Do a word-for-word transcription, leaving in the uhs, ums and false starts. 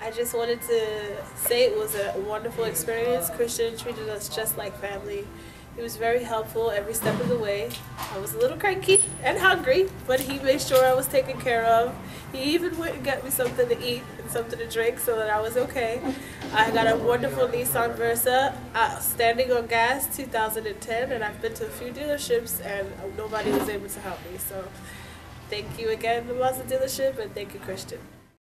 I just wanted to say it was a wonderful experience. Christian treated us just like family. He was very helpful every step of the way. I was a little cranky and hungry, but he made sure I was taken care of. He even went and got me something to eat and something to drink so that I was okay. I got a wonderful Nissan Versa, uh, standing on gas, two thousand ten, and I've been to a few dealerships and nobody was able to help me. So thank you again, the Mazda dealership, and thank you, Christian.